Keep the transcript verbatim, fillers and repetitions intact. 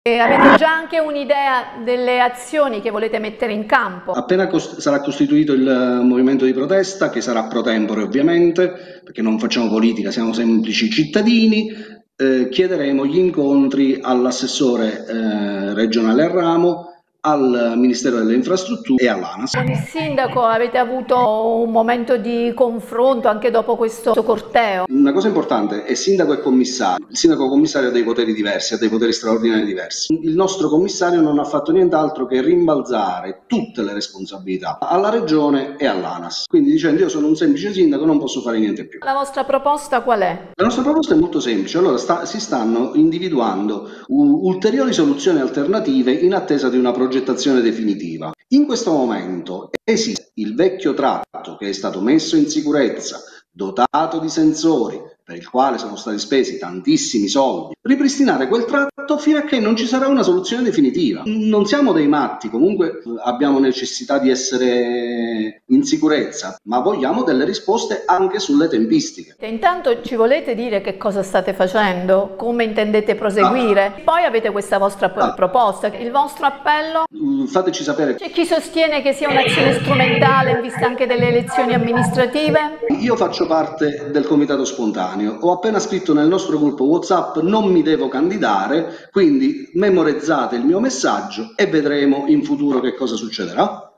E avete già anche un'idea delle azioni che volete mettere in campo? Appena cost- sarà costituito il movimento di protesta, che sarà pro tempore ovviamente, perché non facciamo politica, siamo semplici cittadini, eh, chiederemo gli incontri all'assessore eh, regionale al ramo, al Ministero delle Infrastrutture e all'ANAS. Con il sindaco avete avuto un momento di confronto anche dopo questo corteo? Una cosa importante è sindaco e commissario. Il sindaco commissario ha dei poteri diversi, ha dei poteri straordinari diversi. Il nostro commissario non ha fatto nient'altro che rimbalzare tutte le responsabilità alla regione e all'ANAS. Quindi dicendo io sono un semplice sindaco, non posso fare niente più. La vostra proposta qual è? La nostra proposta è molto semplice, allora sta, si stanno individuando u- ulteriori soluzioni alternative in attesa di una progettazione definitiva. In questo momento esiste il vecchio tratto che è stato messo in sicurezza, dotato di sensori, per il quale sono stati spesi tantissimi soldi. Ripristinare quel tratto fino a che non ci sarà una soluzione definitiva. Non siamo dei matti, comunque abbiamo necessità di essere in sicurezza, ma vogliamo delle risposte anche sulle tempistiche. E intanto ci volete dire che cosa state facendo? Come intendete proseguire? Ah. Poi avete questa vostra ah. proposta, il vostro appello? Fateci sapere. C'è chi sostiene che sia un'azione strumentale in vista anche delle elezioni amministrative? Io faccio parte del comitato spontaneo, ho appena scritto nel nostro gruppo WhatsApp non mi devo candidare, quindi memorizzate il mio messaggio e vedremo in futuro che cosa succederà.